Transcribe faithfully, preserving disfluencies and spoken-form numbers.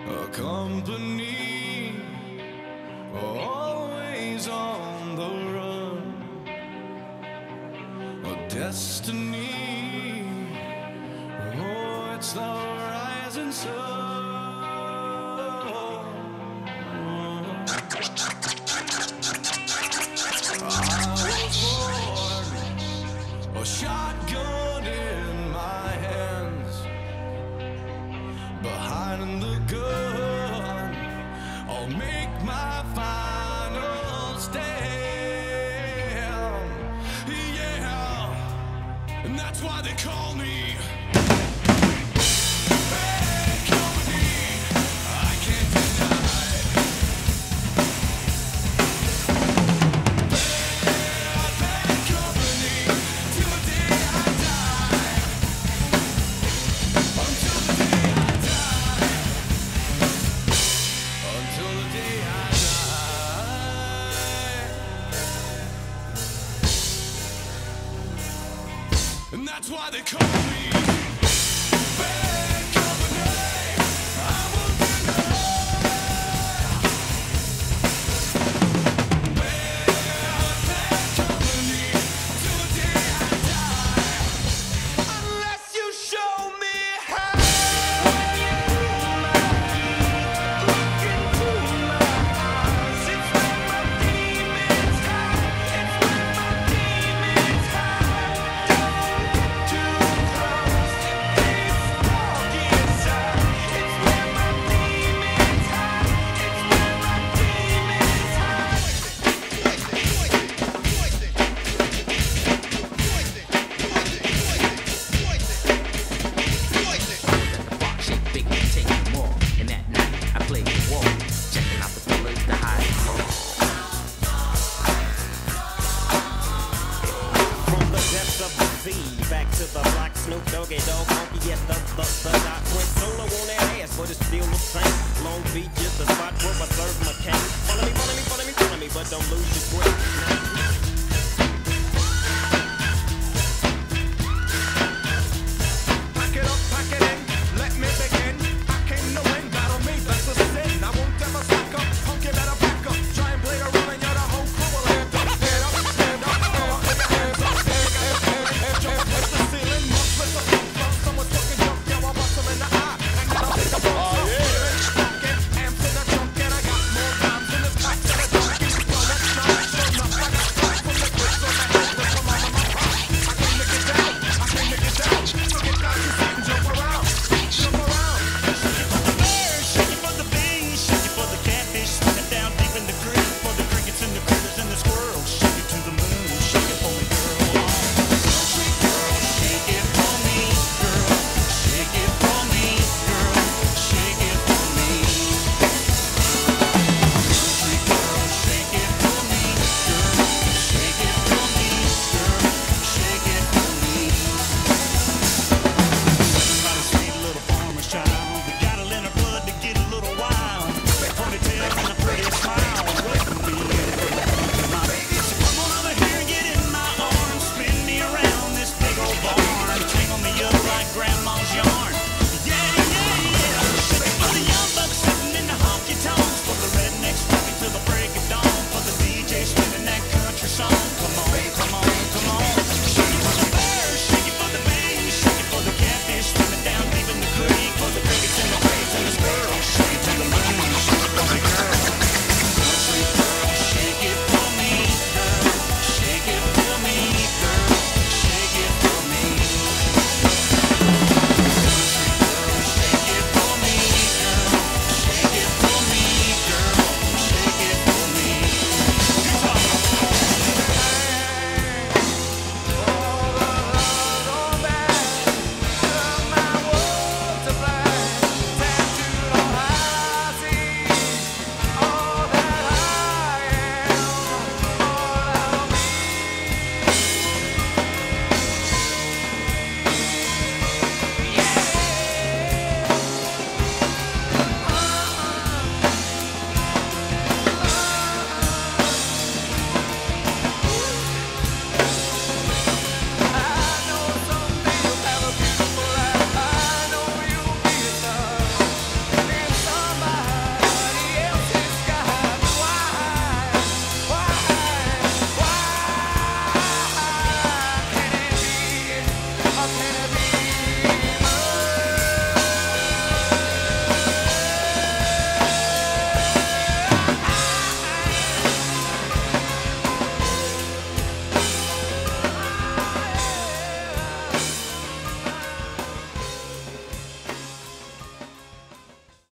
a company, always on the run, a destiny. Oh, it's the rising sun. I was born, a shotgun in my hands, behind the gun, I'll make my final stand. Yeah, and that's why they call me Bad Company. I can't deny. Bad, bad company till the day I die. Until the day I die. Until the day I die. And that's why they call me Bad Company. I won't deny. Bad, bad company till the day I die. Unless you show me how. Look into my eyes. It's when my demons hide. It's when my demons hide. Don't get too close. It's dark inside. It's when my demons hide. It's when my demons hide. Shit big and take more. And that night I played the wall, checking out the fellas to hide. From the depths of the sea, back to the block, Snoop Doggy Dogg, Funky, yes, the, the, the dot went solo on that ass, but it's still the same. Long Beach is the spot where I serve my cane. Follow me, follow me, follow me, follow me, but don't lose your grip.